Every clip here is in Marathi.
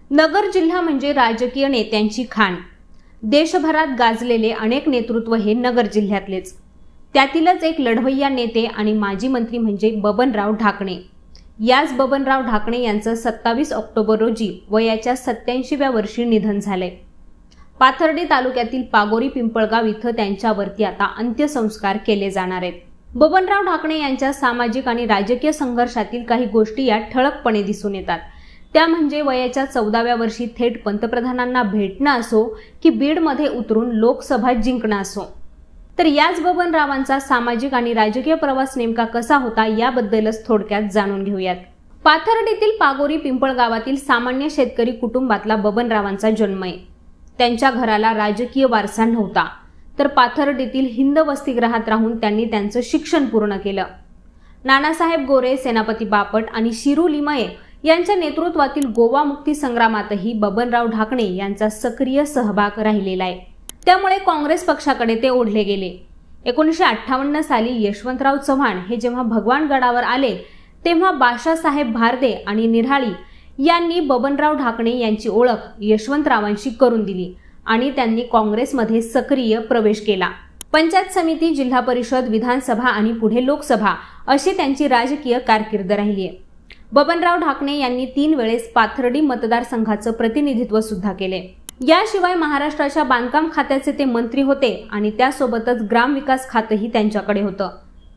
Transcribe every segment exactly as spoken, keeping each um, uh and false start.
नगर जिल्हा म्हणजे राजकीय नेत्यांची खाण। देशभरात गाजलेले अनेक नेतृत्व हे नगर जिल्ह्यातलेच। त्यातीलच एक लढवय्या नेते आणि माजी मंत्री म्हणजे बबनराव ढाकणे। याच बबनराव ढाकणे यांचं सत्तावीस ऑक्टोबर रोजी वयाच्या सत्याऐंशीव्या वर्षी निधन झाले। पाथर्डी तालुक्यातील पागोरी पिंपळगाव इथं त्यांच्यावरती आता अंत्यसंस्कार केले जाणार आहेत। बबनराव ढाकणे यांच्या सामाजिक आणि राजकीय संघर्षातील काही गोष्टी यात ठळकपणे दिसून येतात। त्या म्हणजे वयाच्या चौदाव्या वर्षी थेट पंतप्रधानांना भेटणं असो की बीडमध्ये उतरून लोकसभा जिंकणं असो। तर याच बबनरावांचा सामाजिक आणि राजकीय प्रवास नेमका कसा होता याबद्दलच थोडक्यात जाणून घेऊयात। पाथर्डीतील पागोरी पिंपळगावातील सामान्य शेतकरी कुटुंबातला बबनरावांचा जन्म आहे। त्यांच्या घराला राजकीय वारसा नव्हता, तर पाथर्डीतील हिंद वसतिगृहात राहून त्यांनी त्यांचं शिक्षण पूर्ण केलं। नानासाहेब गोरे, सेनापती बापट आणि शिरू लिमये यांच्या नेतृत्वातील गोवा मुक्ती संग्रामातही बबनराव ढाकणे यांचा सक्रिय सहभाग राहिलेला आहे। त्यामुळे काँग्रेस पक्षाकडे ते ओढले गेले। एकोणीसशे अठ्ठावन्न साली यशवंतराव चव्हाण हे जेव्हा भगवानगडावर आले तेव्हा बाशासाहेब भारदे आणि निराळी यांनी बबनराव ढाकणे यांची ओळख यशवंतरावांशी करून दिली आणि त्यांनी काँग्रेसमध्ये सक्रिय प्रवेश केला। पंचायत समिती, जिल्हा परिषद, विधानसभा आणि पुढे लोकसभा अशी त्यांची राजकीय कारकीर्द राहिली आहे। बबनराव ढाकणे यांनी तीन वेळेस पाथर्डी मतदारसंघाचं प्रतिनिधित्व सुद्धा केले। याशिवाय महाराष्ट्राच्या बांधकाम खात्याचे ते मंत्री होते आणि त्यासोबतच ग्रामविकास खातंही त्यांच्याकडे होतं।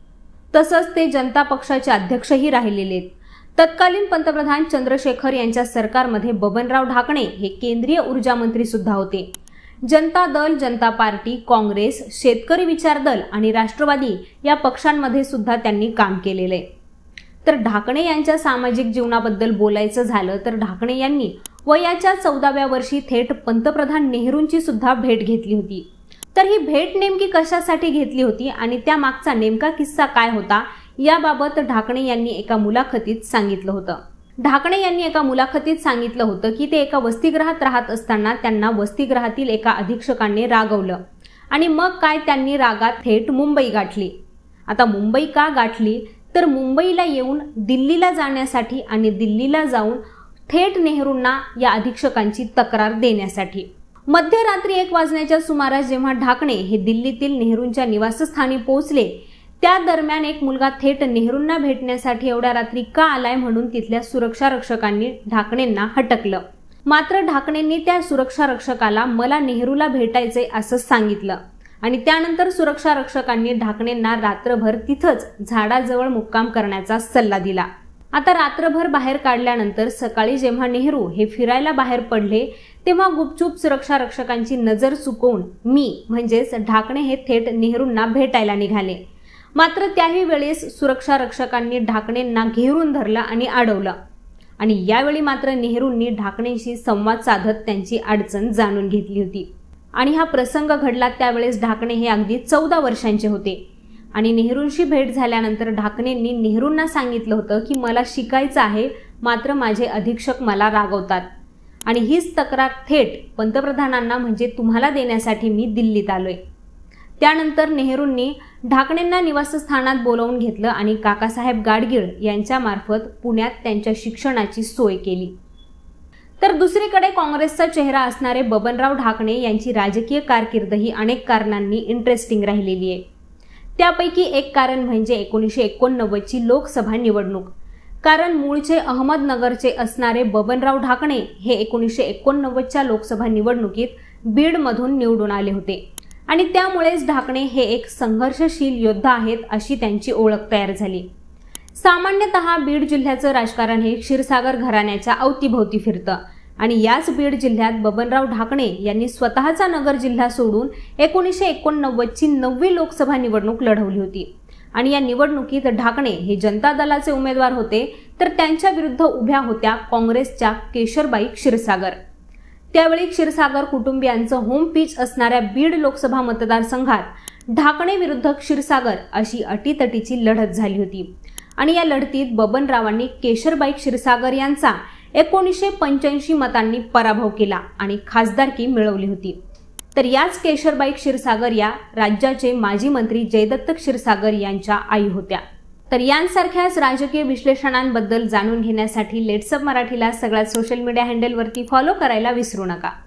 तसंच ते जनता पक्षाचे अध्यक्षही राहिलेले आहेत। तत्कालीन पंतप्रधान चंद्रशेखर यांच्या सरकारमध्ये बबनराव ढाकणे हे केंद्रीय ऊर्जा मंत्री सुद्धा होते। जनता दल, जनता पार्टी, काँग्रेस, शेतकरी विचार दल आणि राष्ट्रवादी या पक्षांमध्ये सुद्धा त्यांनी काम केलेले आहे। तर ढाकणे यांच्या सामाजिक जीवनाबद्दल बोलायचं झालं तर ढाकणे यांनी वयाच्या चौदाव्या वर्षी थेट पंतप्रधान नेहरूंची सुद्धा भेट घेतली होती। तर ही भेट नेमकी कशासाठी घेतली होती आणि त्या मागचा नेमका किस्सा काय होता याबाबत ढाकणे यांनी एका मुलाखतीत सांगितलं होतं। ढाकणे यांनी एका मुलाखतीत सांगितलं होतं की ते एका वसतिगृहात राहत असताना त्यांना वसतिगृहातील एका अधीक्षकांनी रागवलं आणि मग काय त्यांनी रागात थेट मुंबई गाठली। आता मुंबई का गाठली तर मुंबईला येऊन दिल्लीला जाण्यासाठी आणि दिल्लीला जाऊन थेट नेहरूंना या अधीक्षकांची तक्रार देण्यासाठी। मध्यरात्री एक वाजण्याच्या सुमारास जेव्हा ढाकणे हे दिल्लीतील नेहरूंच्या निवासस्थानी पोहोचले त्या दरम्यान एक मुलगा थेट नेहरूंना भेटण्यासाठी एवढ्या रात्री का आलाय म्हणून तिथल्या सुरक्षा रक्षकांनी ढाकणेंना हटकलं। मात्र ढाकणेंनी त्या सुरक्षा रक्षकाला मला नेहरूला भेटायचे असं सांगितलं आणि त्यानंतर सुरक्षा रक्षकांनी ढाकणेंना रात्रभर तिथंच झाडाजवळ मुक्काम करण्याचा सल्ला दिला। आता रात्रभर बाहेर काढल्यानंतर सकाळी जेव्हा नेहरू हे फिरायला बाहेर पडले तेव्हा गुपचूप सुरक्षा रक्षकांची नजर चुकवून मी म्हणजेच ढाकणे हे थेट नेहरूंना भेटायला निघाले। मात्र त्याही वेळेस सुरक्षा रक्षकांनी ढाकणेंना घेरून धरलं आणि अडवलं आणि यावेळी मात्र नेहरूंनी ढाकणेंशी संवाद साधत त्यांची अडचण जाणून घेतली होती। आणि हा प्रसंग घडला त्यावेळेस ढाकणे हे अगदी चौदा वर्षांचे होते आणि नेहरूंशी भेट झाल्यानंतर ढाकणेंनी नेहरूंना सांगितलं होतं की मला शिकायचं आहे, मात्र माझे अधीक्षक मला रागवतात आणि हीच तक्रार थेट पंतप्रधानांना म्हणजे तुम्हाला देण्यासाठी मी दिल्लीत आलोय। त्यानंतर नेहरूंनी ढाकणेंना निवासस्थानात बोलावून घेतलं आणि काकासाहेब गाडगीळ यांच्या मार्फत पुण्यात त्यांच्या शिक्षणाची सोय केली। तर दुसरीकडे काँग्रेसचा चेहरा असणारे बबनराव ढाकणे यांची राजकीय कारकीर्द ही अनेक कारणांनी इंटरेस्टिंग राहिलेली आहे। त्यापैकी एक कारण म्हणजे एकोणीसशे एकोणनव्वद ची लोकसभा निवडणूक। कारण मूळचे अहमदनगरचे असणारे बबनराव ढाकणे हे एकोणीसशे एकोणनव्वदच्या लोकसभा निवडणुकीत बीडमधून निवडून आले होते आणि त्यामुळेच ढाकणे हे एक संघर्षशील योद्धा आहेत अशी त्यांची ओळख तयार झाली। सामान्यतः बीड जिल्ह्याचं राजकारण हे क्षीरसागर घराण्याच्या अवतीभोवती फिरतं आणि याच बीड जिल्ह्यात बबनराव ढाकणे यांनी स्वतःचा नगर जिल्हा सोडून एकोणीसशे एकोणनव्वद ची नववी लोकसभा निवडणूक लढवली होती आणि या निवडणुकीत ढाकणे हे जनता दलाचे उमेदवार होते तर त्यांच्या विरुद्ध उभ्या होत्या काँग्रेसच्या केशरबाई क्षीरसागर। त्यावेळी क्षीरसागर कुटुंबियांचं होम पिच असणाऱ्या बीड लोकसभा मतदारसंघात ढाकणे विरुद्ध क्षीरसागर अशी अटीतटीची लढत झाली होती आणि या लढतीत बबनरावांनी केशरबाई क्षीरसागर यांचा एकोणीसशे पंच्याऐंशी मतांनी पराभव केला आणि खासदारकी मिळवली होती। तर याच केशरबाई क्षीरसागर या राज्याचे माजी मंत्री जयदत्त क्षीरसागर यांच्या आई होत्या। तर यांसारख्याच राजकीय विश्लेषणांबद्दल जाणून घेण्यासाठी लेट्सअप मराठीला सगळ्या सोशल मीडिया हँडलवरती फॉलो करायला विसरू नका।